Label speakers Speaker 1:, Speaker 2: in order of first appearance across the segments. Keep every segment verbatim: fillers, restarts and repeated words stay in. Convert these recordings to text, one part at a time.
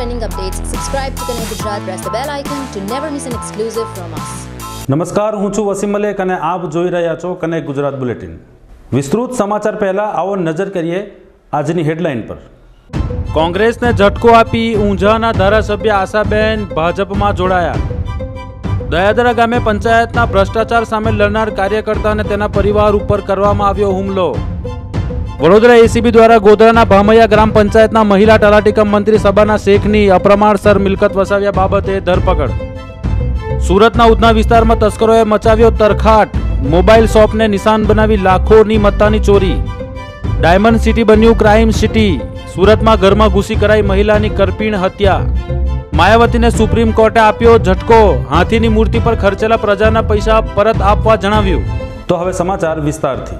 Speaker 1: trending updates, subscribe to Connect Gujarat, press the bell icon to never miss an exclusive from us.
Speaker 2: નમસ્કાર, હું છું વસીમ મલેક અને આપ જોઈ રહ્યા છો કનેક્ટ ગુજરાત બુલેટિન. વિસ્તૃત સમાચાર પહેલા આવો નજર કરીએ આજની હેડલાઇન પર. કોંગ્રેસને ઝટકો આપી ઊંઝાના ધારાસભ્ય આશાબેન ભાજપમાં જોડાયા. દયાદરા ગામે પંચાયતના ભ્રષ્ટાચાર સામે લડનાર કાર્યકર્તા અને તેના પરિવાર ઉપર કરવામાં આવ્યો હુમલો. વડોદરા એસીબી દ્વારા ગોધરાના ભામૈયા ગ્રામ પંચાયતના મહિલા તલાટી કમ મંત્રી સબાના શેખની અપ્રમાણસર મિલકત વસાવ્યા બાબતે ધરપકડ. સુરતના ઉધના વિસ્તારમાં તસ્કરોએ મચાવ્યો તરખાટ. મોબાઈલ શોપને નિશાન બનાવી લાખોની મત્તાની ચોરી. ડાયમંડ સિટી બન્યું ક્રાઇમ સિટી. સુરતમાં ઘરમાં ઘૂસી કરાઈ મહિલાની કરપીણ હત્યા. માયાવતીને સુપ્રીમ કોર્ટે આપ્યો ઝટકો. હાથીની મૂર્તિ પર ખર્ચેલા પ્રજાના પૈસા પરત આપવા જણાવ્યું. તો હવે સમાચાર વિસ્તારથી.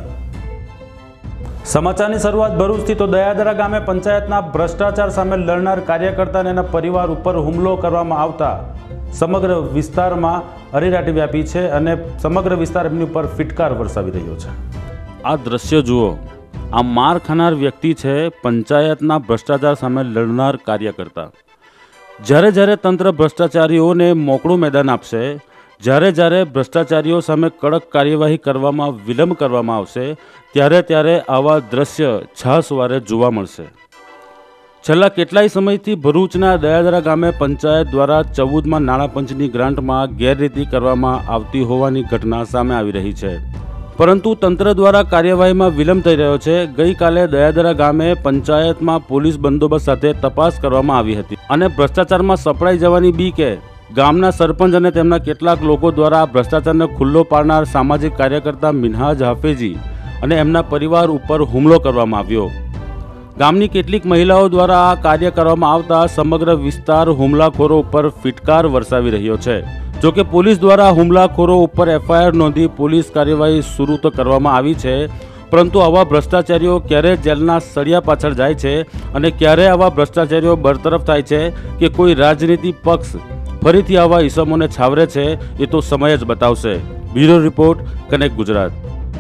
Speaker 2: સમાચારની શરૂઆત ભરૂચથી. તો દયાદરા ગામે પંચાયતના ભ્રષ્ટાચાર સામે લડનાર કાર્યકર્તા અને એના પરિવાર ઉપર હુમલો કરવામાં આવતા સમગ્ર વિસ્તારમાં અરેરાટી વ્યાપી છે અને સમગ્ર વિસ્તાર એમની ઉપર ફિટકાર વરસાવી રહ્યો છે. આ દ્રશ્ય જુઓ. આ માર ખાનાર વ્યક્તિ છે પંચાયતના ભ્રષ્ટાચાર સામે લડનાર કાર્યકર્તા. જ્યારે જ્યારે તંત્ર ભ્રષ્ટાચારીઓને મોકળું મેદાન આપશે, જ્યારે જ્યારે ભ્રષ્ટાચારીઓ સામે કડક કાર્યવાહી કરવામાં વિલંબ કરવામાં આવશે, ત્યારે ત્યારે આવા દ્રશ્ય છાસવારે જોવા મળશે. છેલ્લા કેટલાય સમયથી ભરૂચના દયાદરા ગામે પંચાયત દ્વારા ચૌદમાં નાણાં પંચની ગ્રાન્ટમાં ગેરરીતિ કરવામાં આવતી હોવાની ઘટના સામે આવી રહી છે, પરંતુ તંત્ર દ્વારા કાર્યવાહીમાં વિલંબ થઈ રહ્યો છે. ગઈકાલે દયાદરા ગામે પંચાયતમાં પોલીસ બંદોબસ્ત સાથે તપાસ કરવામાં આવી હતી અને ભ્રષ્ટાચારમાં સપડાઈ જવાની બીકે ગામના સરપંચ અને તેમના કેટલાક લોકો દ્વારા ભ્રષ્ટાચારને ખુલ્લો પાડનાર સામાજિક કાર્યકર્તા મિનહાજ હાફેજી અને એમના પરિવાર ઉપર હુમલો કરવામાં આવ્યો. ગામની કેટલીક મહિલાઓ દ્વારા આ કાર્ય કરવામાં આવતા સમગ્ર વિસ્તાર હુમલાખોરો ઉપર ફિટકાર વરસાવી રહ્યો છે. જોકે પોલીસ દ્વારા હુમલાખોરો ઉપર એફઆઈઆર નોંધી પોલીસ કાર્યવાહી શરૂ તો કરવામાં આવી છે, પરંતુ આવા ભ્રષ્ટાચારીઓ ક્યારે જેલના સળિયા પાછળ જાય છે અને ક્યારે આવા ભ્રષ્ટાચારીઓ બરતરફ થાય છે કે કોઈ રાજનીતિ પક્ષ ફરીથી આવા ઇસમોને છાવરે છે, એ તો સમય જ બતાવશે. Bureau report, connect Gujarat.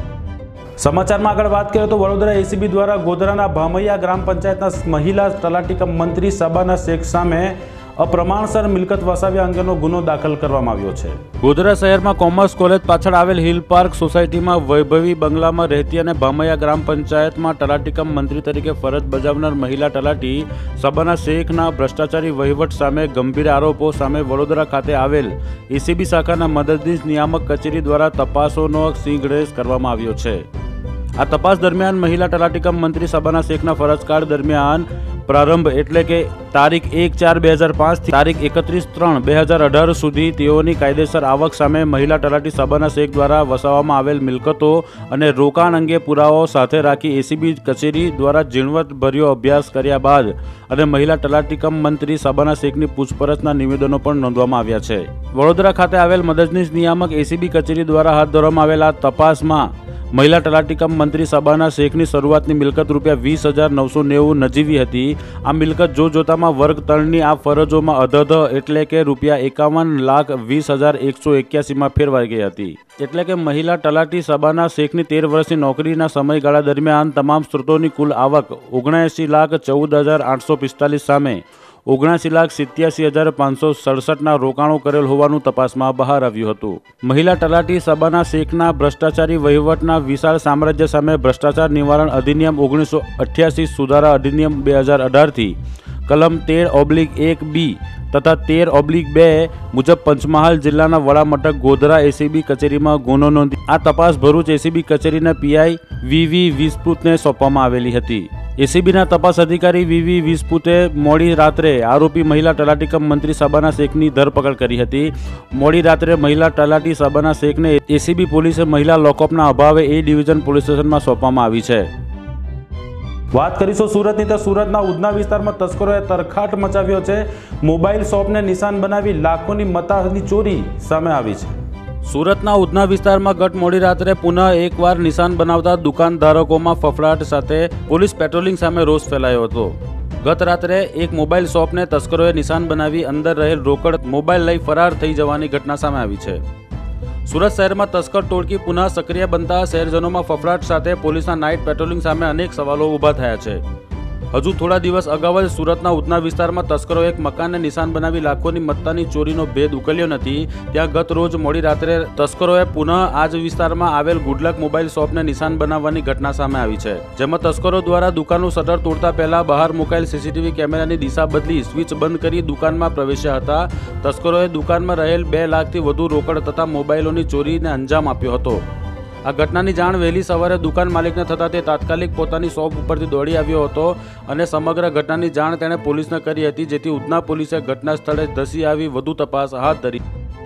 Speaker 2: સમાચારમાં આગળ વાત કરીએ તો વડોદરા એસીબી દ્વારા ગોધરાના ભામૈયા ગ્રામ પંચાયતના મહિલા તલાટી કમ મંત્રી સબાના શેખ સામે અપ્રમાણસર મિલકત વસાવ્યા અંગેનો ગુનો દાખલ કરવામાં આવ્યો છે. ગોધરા શહેરમાં કોમર્સ કોલેજ પાછળ આવેલ હિલ પાર્ક સોસાયટીમાં વૈભવી બંગલામાં રહેતી અને ભામૈયા ગ્રામ પંચાયતમાં તલાટી કમ મંત્રી તરીકે ફરજ બજાવનાર મહિલા તલાટી સબાના શેખના ભ્રષ્ટાચારી વહીવટ સામે ગંભીર આરોપો સામે વડોદરા ખાતે આવેલ એસીબી શાખાના મદદનીશ નિયામક કચેરી દ્વારા તપાસોનો સિંગરેસ કરવામાં આવ્યો છે. આ તપાસ દરમિયાન મહિલા તલાટી કમ મંત્રી સબાના શેખના ફરજકાળ દરમિયાન પ્રારંભ એટલે કે તારીખ એક ચાર બે હજાર પાંચથી તારીખ એકત્રીસ ત્રણ બે હજાર અઢાર સુધી તેઓની કાયદેસર આવક સામે મહિલા તલાટી સબાના શેખ દ્વારા વસાવવામાં આવેલ મિલકતો અને રોકાણ અંગે પુરાવાઓ સાથે રાખી એસીબી કચેરી દ્વારા ઝીણવટભર્યો અભ્યાસ કર્યા બાદ અને મહિલા તલાટી કમ મંત્રી સબાના શેખની પૂછપરછના નિવેદનો પણ નોંધવામાં આવ્યા છે. વડોદરા ખાતે આવેલ મદદનીશ નિયામક એસીબી કચેરી દ્વારા હાથ ધરવામાં આવેલ આ તપાસમાં મહિલા તલાટી કમ મંત્રી સબાના શેખની શરૂઆતની મિલકત રૂપિયા વીસ હજાર નવસો નેવું નજીવી હતી. આ મિલકત જો જોતામાં વર્ગ ત્રણની આ ફરજોમાં અધધ એટલે કે રૂપિયા એકાવન લાખ વીસ હજાર એકસો એક્યાસીમાં ફેરવાઈ ગઈ હતી. એટલે કે મહિલા તલાટી સબાના શેખની તેર વર્ષની નોકરીના સમયગાળા દરમિયાન તમામ સ્ત્રોતોની કુલ આવક ઓગણએંસી લાખ ચૌદ હજાર આઠસો પિસ્તાલીસ સામે ઓગણસી લાખ સિત્યાસી હજાર પાંચસો સડસઠના રોકાણો કરેલ હોવાનું તપાસમાં બહાર આવ્યું હતું. મહિલા તલાટી સબાના શેખના ભ્રષ્ટાચારી વહીવટના વિશાળ સામ્રાજ્ય સામે ભ્રષ્ટાચાર નિવારણ અધિનિયમ ઓગણીસો અઠ્યાસી સુધારા અધિનિયમ બે હજાર અઢારથી કલમ તેર ઓબ્લિક એક બી તથા તેર ઓબ્લિક બે મુજબ પંચમહાલ જિલ્લાના વડામથક ગોધરા એસીબી કચેરીમાં ગુનો નોંધી આ તપાસ ભરૂચ એસીબી કચેરીના પીઆઈ વીવી વિસ્પુતને સોંપવામાં આવેલી હતી. એસીબીના તપાસ અધિકારી વીવી વિસ્પુતે મોડી રાત્રે આરોપી મહિલા તલાટી કમ મંત્રી સબાના શેખની ધરપકડ કરી હતી. મોડી રાત્રે મહિલા તલાટી સબાના શેખને એસીબી પોલીસે મહિલા લોકઅપના અભાવે એ ડિવિઝન પોલીસ સ્ટેશનમાં સોંપવામાં આવી છે. વાત કરીશું સુરતની. તો સુરતના ઉધના વિસ્તારમાં તસ્કરોએ તરખાટ મચાવ્યો છે. મોબાઈલ શોપને નિશાન બનાવી લાખોની મત્તાની ચોરી સામે આવી છે. સુરતના ઉધના વિસ્તારમાં ગત મોડી રાત્રે પુનઃ એકવાર નિશાન બનાવતા દુકાનધારકોમાં ફફડાટ સાથે પોલીસ પેટ્રોલિંગ સામે રોષ ફેલાયો હતો. ગત રાત્રે એક મોબાઈલ શોપને તસ્કરોએ નિશાન બનાવી અંદર રહેલ રોકડ મોબાઈલ લઈ ફરાર થઈ જવાની ઘટના સામે આવી છે. સુરત શહેરમાં તસ્કર ટોળકી પુનઃ સક્રિય બનતા શહેરજનોમાં ફફડાટ સાથે પોલીસના નાઇટ પેટ્રોલિંગ સામે અનેક સવાલો ઊભા થયા છે. હજુ થોડા દિવસ અગાઉ જ સુરતના ઉધના વિસ્તારમાં તસ્કરો એક મકાનને નિશાન બનાવી લાખોની મત્તાની ચોરીનો ભેદ ઉકેલ્યો નથી, ત્યાં ગત રોજ મોડી રાત્રે તસ્કરોએ પુનઃ આ જ વિસ્તારમાં આવેલ ગુડલક મોબાઈલ શોપને નિશાન બનાવવાની ઘટના સામે આવી છે, જેમાં તસ્કરો દ્વારા દુકાનનું શટર તોડતા પહેલા બહાર મુકાયેલ સીસીટીવી કેમેરાની દિશા બદલી સ્વિચ બંધ કરી દુકાનમાં પ્રવેશ્યા હતા. તસ્કરોએ દુકાનમાં રહેલ બે લાખથી વધુ રોકડ તથા મોબાઈલોની ચોરીને અંજામ આપ્યો હતો. આ ઘટનાની જાણ વહેલી સવારે દુકાન માલિકને થતાં તે તાત્કાલિક પોતાની શોપ ઉપરથી દોડી આવ્યો હતો અને સમગ્ર ઘટનાની જાણ તેણે પોલીસને કરી હતી, જેથી ઉધના પોલીસે ઘટના સ્થળે ધસી આવી વધુ તપાસ હાથ ધરી.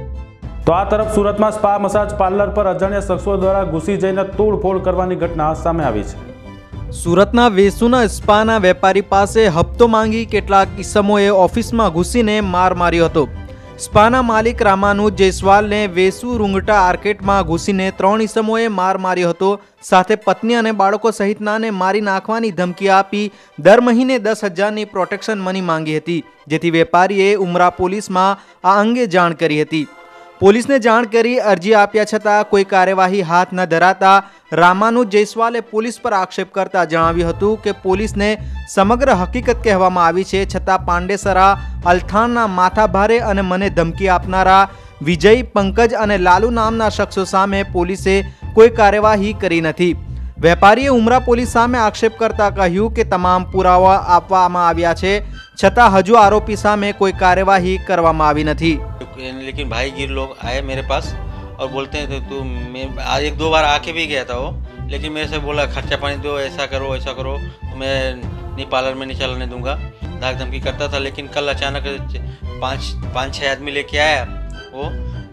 Speaker 2: તો આ તરફ સુરતમાં સ્પા મસાજ પાર્લર પર અજાણ્યા શખ્સો દ્વારા ઘૂસી જઈને તોડફોડ કરવાની ઘટના સામે આવી છે.
Speaker 3: સુરતના વેસુના સ્પાના વેપારી પાસે હપ્તો માંગી કેટલાક ઈસમોએ ઓફિસમાં ઘૂસીને માર માર્યો હતો. સ્પાના માલિક રામાનુજ જયસ્વાલને વેસુ રૂંગટા આર્કેટમાં ઘૂસીને ત્રણ ઈસમોએ માર માર્યો હતો, સાથે પત્ની અને બાળકો સહિતનાને મારી નાખવાની ધમકી આપી દર મહિને દસ હજારની પ્રોટેક્શન મની માંગી હતી, જેથી વેપારીએ ઉમરા પોલીસમાં આ અંગે જાણ કરી હતી. પોલીસને જાણ કરી અરજી આપ્યા છતાં કોઈ કાર્યવાહી હાથ ન ધરાતા રામાનુજ જયસ્વાલે પોલીસ પર આક્ષેપ કરતા જણાવ્યું હતું કે પોલીસને સમગ્ર હકીકત કહેવામાં આવી છે, છતાં પાંડેસરા અલથાણના માથાભારે અને મને ધમકી આપનારા વિજય, પંકજ અને લાલુ નામના શખ્સો સામે પોલીસે કોઈ કાર્યવાહી કરી નથી. વેપારીએ ઉમરા પોલીસ સામે આક્ષેપ કરતા કહ્યું કે તમામ પુરાવા આપવામાં આવ્યા છે, છતાં હજુ આરોપી સામે કોઈ કાર્યવાહી કરવામાં આવી નથી.
Speaker 4: लेकिन भाई गिर लोग आए मेरे पास और बोलते हैं तो तू मैं आज एक दो बार आके भी गया था वो, लेकिन मेरे से बोला खर्चा पानी दो, ऐसा करो ऐसा करो, तो मैं नहीं पार्लर में नहीं चलाने दूंगा, धाक धमकी करता था. लेकिन कल अचानक पाँच पाँच छः आदमी लेके आया, वो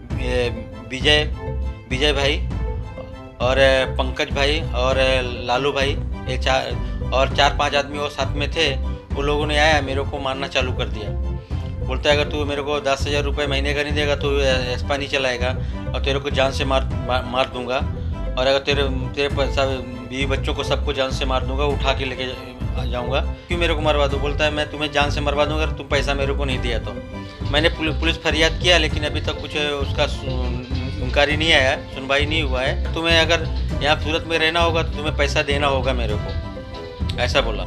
Speaker 4: विजय विजय भाई और पंकज भाई और लालू भाई, ये चार और चार पांच आदमी और साथ में थे, वो लोगों ने आया मेरे को मारना चालू कर दिया. बोलता है अगर तू मेरे को दस हज़ार रुपये महीने का नहीं देगा तो एस्पा नहीं चलाएगा और तेरे को जान से मार मार, मार दूंगा, और अगर तेरे तेरे पैसा बीवी बच्चों को सबको जान से मार दूंगा, उठा के लेके जाऊंगा, क्यों मेरे को मरवा दो. बोलता है मैं तुम्हें जान से मरवा दूंगा अगर तुम पैसा मेरे को नहीं दिया तो. मैंने पुलिस फरियाद किया, लेकिन अभी तक कुछ उसका इंक्वायरी नहीं आया, सुनवाई नहीं हुआ है. तुम्हें अगर यहाँ सूरत में रहना होगा तो तुम्हें पैसा देना होगा मेरे को, ऐसा बोला.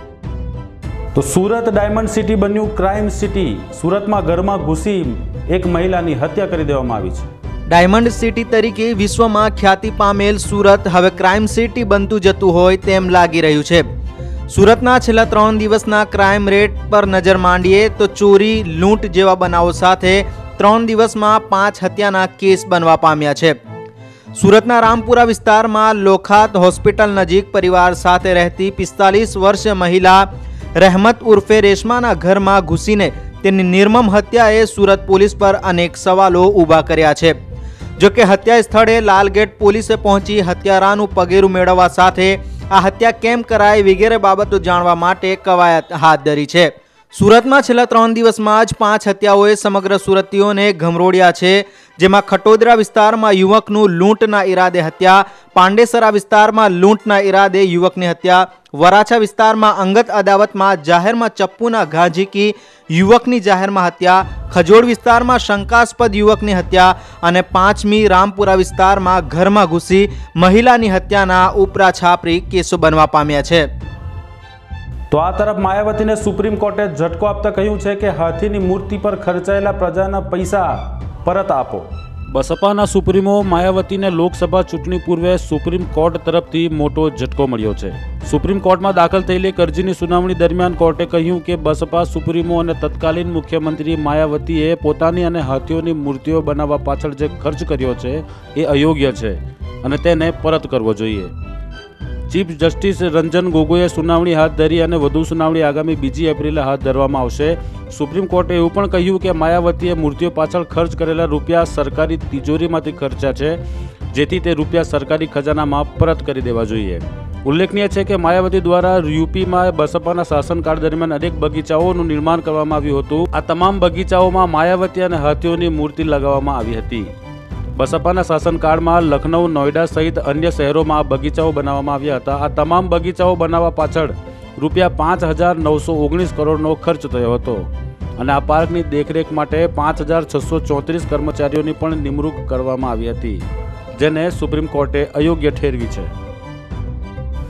Speaker 2: તો સુરત ડાયમંડ સિટી બન્યું ક્રાઇમ સિટી. સુરતમાં ઘરમાં ઘૂસી એક મહિલાની હત્યા કરી દેવામાં આવી છે.
Speaker 3: ડાયમંડ સિટી તરીકે વિશ્વમાં ખ્યાતિ પામેલ સુરત હવે ક્રાઇમ સિટી બનતું જતું હોય તેમ લાગી રહ્યું છે. સુરતના છેલ્લા ત્રણ દિવસના ક્રાઇમ રેટ પર નજર માંડીએ તો ચોરી, લૂંટ જેવા બનાવો સાથે ત્રણ દિવસમાં પાંચ હત્યાના કેસ બનવા પામ્યા છે. સુરતના રામપુરા વિસ્તારમાં લોખાત હોસ્પિટલ નજીક પરિવાર સાથે રહેતી પિસ્તાલીસ વર્ષીય મહિલા રહેમત ઉર્ફે રેશમાના ઘરમાં ઘૂસીને તેની નિર્મમ હત્યાએ સુરત પોલીસ પર અનેક સવાલો ઊભા કર્યા છે. જો કે હત્યા સ્થળે લાલગેટ પોલીસે પહોંચી હત્યારાનું પગેરું મેળવવા સાથે આ હત્યા કેમ કરાઈ વગેરે બાબતો જાણવા માટે કવાયત હાથ ધરી છે. સુરતમાં છેલ્લા ત્રણ દિવસમાં જ પાંચ હત્યાઓએ સમગ્ર સુરતીઓને ગમરોડ્યા છે, જેમાં ખટોદરા વિસ્તારમાં યુવકનું લૂંટના ઈરાદે હત્યા, પાંડેસરા વિસ્તારમાં લૂંટના ઈરાદે યુવકની હત્યા, વરાછા વિસ્તારમાં અંગત અદાવતમાં જાહેરમાં ચપ્પુના ઘા ઝીકી યુવકની જાહેરમાં હત્યા, ખજોડ વિસ્તારમાં શંકાસ્પદ યુવકની હત્યા અને પાંચમી રામપુરા વિસ્તારમાં ઘરમાં ઘૂસી મહિલાની હત્યાના ઉપરા છાપરી કેસો બનવા પામ્યા છે.
Speaker 2: તો આ તરફ માયાવતીને સુપ્રીમ કોર્ટે ઝટકો આપતા કહ્યું છે કે હાથીની મૂર્તિ પર ખર્ચાયેલા પ્રજાના પૈસા પરત આપો. બસપાના સુપ્રીમો માયાવતીને લોકસભા ચૂંટણી પૂર્વે સુપ્રીમ કોર્ટ તરફથી મોટો ઝટકો મળ્યો છે. સુપ્રીમ કોર્ટમાં દાખલ થયેલી અરજીની સુનાવણી દરમિયાન કોર્ટે કહ્યું કે બસપા સુપ્રીમો અને તત્કાલીન મુખ્યમંત્રી માયાવતીએ પોતાની અને હાથીઓની મૂર્તિઓ બનાવવા પાછળ જે ખર્ચ કર્યો છે એ અયોગ્ય છે અને તેને પરત કરવો જોઈએ. ચીફ જસ્ટિસ રંજન ગોગોઈએ સુનાવણી હાથ ધરી અને વધુ સુનાવણી આગામી બીજી એપ્રિલે હાથ ધરવામાં આવશે. સુપ્રીમ કોર્ટે એવું પણ કહ્યું કે માયાવતીએ મૂર્તિઓ પાછળ ખર્ચ કરેલા રૂપિયા સરકારી તિજોરીમાંથી ખર્ચ્યા છે, જેથી તે રૂપિયા સરકારી ખજાનામાં પરત કરી દેવા જોઈએ. ઉલ્લેખનીય છે કે માયાવતી દ્વારા યુપીમાં બસપાના શાસનકાળ દરમિયાન અનેક બગીચાઓનું નિર્માણ કરવામાં આવ્યું હતું. આ તમામ બગીચાઓમાં માયાવતી અને હાથીઓની મૂર્તિ લગાવવામાં આવી હતી. બસપાના શાસનકાળમાં લખનઉ, નોઈડા સહિત અન્ય શહેરોમાં બગીચાઓ બનાવવામાં આવ્યા હતા. આ તમામ બગીચાઓ બનાવવા પાછળ રૂપિયા પાંચ હજાર નવસો ઓગણીસ કરોડનો ખર્ચ થયો હતો અને આ પાર્કની દેખરેખ માટે પાંચ હજાર છસો ચોત્રીસ કર્મચારીઓની પણ નિમણૂક કરવામાં આવી હતી, જેને સુપ્રીમ કોર્ટે અયોગ્ય ઠેરવી છે.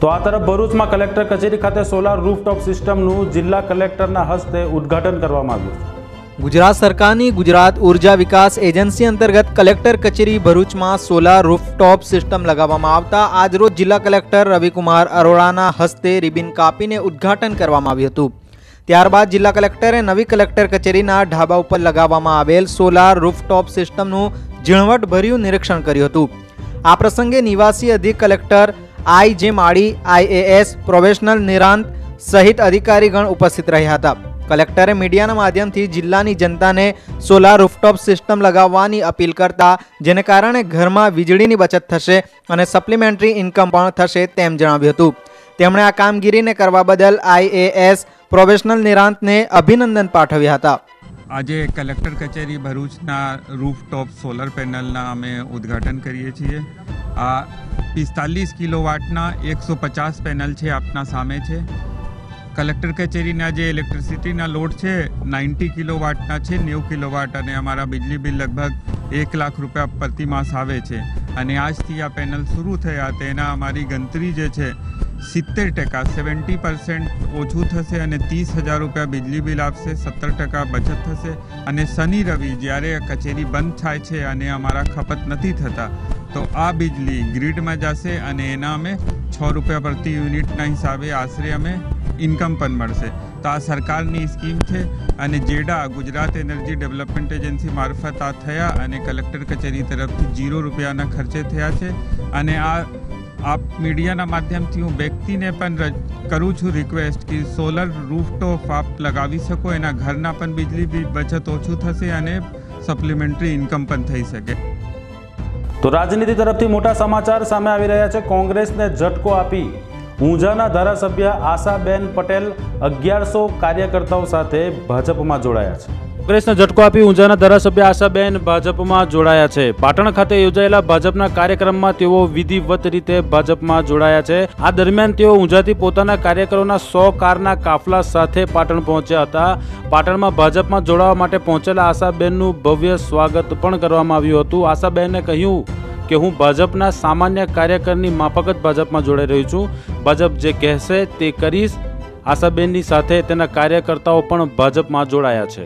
Speaker 2: તો આ તરફ ભરૂચમાં કલેક્ટર કચેરી ખાતે સોલાર રૂફટોપ સિસ્ટમનું જિલ્લા કલેક્ટરના હસ્તે ઉદ્ઘાટન કરવામાં આવ્યું.
Speaker 3: ગુજરાત સરકારની ગુજરાત ઉર્જા વિકાસ એજન્સી અંતર્ગત કલેક્ટર કચેરી ભરૂચમાં સોલાર રૂફટોપ સિસ્ટમ લગાવવામાં આવતા આજરોજ જિલ્લા કલેક્ટર રવિકુમાર અરોડાના હસ્તે રિબિન કાપીને ઉદ્ઘાટન કરવામાં આવ્યું હતું. ત્યારબાદ જિલ્લા કલેક્ટરે નવી કલેક્ટર કચેરીના ઢાબા ઉપર લગાવવામાં આવેલ સોલાર રૂફટોપ સિસ્ટમનું ઝીણવટભર્યું નિરીક્ષણ કર્યું હતું. આ પ્રસંગે નિવાસી અધિક કલેક્ટર આઈ જે માળી, આઈએએસ, પ્રોફેશનલ નિરાંત સહિત અધિકારીગણ ઉપસ્થિત રહ્યા હતા. કલેક્ટરે મીડિયાના માધ્યમથી જિલ્લાની જનતાને સોલાર રૂફટોપ સિસ્ટમ લગાવવાની અપીલ કરતા જેને કારણે ઘરમાં વીજળીની બચત થશે અને સપ્લિમેન્ટરી ઇન્કમ પણ થશે તેમ જણાવ્યું હતું. તેમણે આ કામગીરીને કરવા બદલ આઈએએસ પ્રોફેશનલ નિરાંતને અભિનંદન પાઠવ્યા હતા.
Speaker 5: આજે કલેક્ટર કચેરી ભરૂચના રૂફટોપ સોલર પેનલના અમે ઉદ્ઘાટન કરીએ છીએ. આ પિસ્તાલીસ કિલોવાટના એકસો પચાસ પેનલ છે, આપના સામે છે. કલેક્ટર કચેરીના જે ઇલેક્ટ્રિસિટીના લોડ છે નાઇન્ટી કિલોવાટના છે, નેવું કિલોવાટ, અને અમારા બિજલી બિલ લગભગ એક લાખ રૂપિયા પ્રતિ માસ આવે છે. અને આજથી આ પેનલ શરૂ થયા તેના અમારી ગણતરી જે છે સિત્તેર ટકા સેવન્ટી પર્સન્ટ ઓછું થશે અને ત્રીસ હજાર રૂપિયા બિજલી બિલ આપશે, સત્તર ટકા બચત થશે. અને શનિ રવિ જ્યારે કચેરી બંધ થાય છે અને અમારા ખપત નથી થતા તો આ બિજલી ગ્રીડમાં જશે અને એના અમે છ રૂપિયા પ્રતિ યુનિટના હિસાબે આશરે અમે ઇન્કમ પણ મળશે. તો આ સરકારની સ્કીમ છે અને GEDA Gujarat energy development agency મારફત આ થયા અને કલેક્ટર કચેરી તરફથી જીરો રૂપિયાના ખર્ચે થયા છે. અને આ આપ મીડિયાના માધ્યમથી હું વ્યક્તિને પણ કરું છું રિક્વેસ્ટ કે સોલર રૂફટોપ આપ લગાવી શકો, એના ઘરના પણ બિજલી બી બચત ઓછું થશે અને સપ્લિમેન્ટરી ઇન્કમ પણ થઈ શકે.
Speaker 2: તો રાજનીતિ તરફથી મોટા સમાચાર સામે આવી રહ્યા છે. કોંગ્રેસને ઝટકો આપી ઊંઝાના ધારાસભ્ય આશાબેન પટેલ અગિયારસો કાર્યકર્તાઓ સાથે ભાજપમાં જોડાયા છે. કોંગ્રેસને ઝટકો આપી ઊંઝાના ધારાસભ્ય આશાબેન ભાજપમાં જોડાયા છે. પાટણ ખાતે યોજાયેલા ભાજપના કાર્યક્રમમાં તેઓ વિધિવત રીતે ભાજપમાં જોડાયા છે. આ દરમિયાન તેઓ ઊંઝાથી પોતાના કાર્યકરોના સો કારના કાફલા સાથે પાટણ પહોંચ્યા હતા. પાટણમાં ભાજપમાં જોડાવા માટે પહોંચેલા આશાબેનનું ભવ્ય સ્વાગત પણ કરવામાં આવ્યું હતું. આશાબેને કહ્યું કે હું ભાજપના સામાન્ય કાર્યકરની માફક જ ભાજપમાં જોડાઈ રહ્યું છું. ભાજપ જે કહેશે તે કરીશ. આશાબેનની સાથે તેના કાર્યકર્તાઓ પણ ભાજપમાં જોડાયા છે.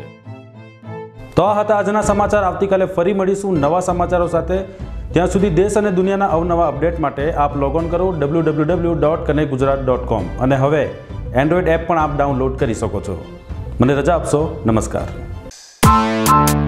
Speaker 2: તો આ હતા આજના સમાચાર. આવતીકાલે ફરી મળીશું નવા સમાચારો સાથે. ત્યાં સુધી દેશ અને દુનિયાના અવનવા અપડેટ માટે આપ લોગોન કરો W W W dot connect Gujarat dot com અને હવે એન્ડ્રોઈડ એપ પણ આપ ડાઉનલોડ કરી શકો છો. મને રજા આપશો. નમસ્કાર.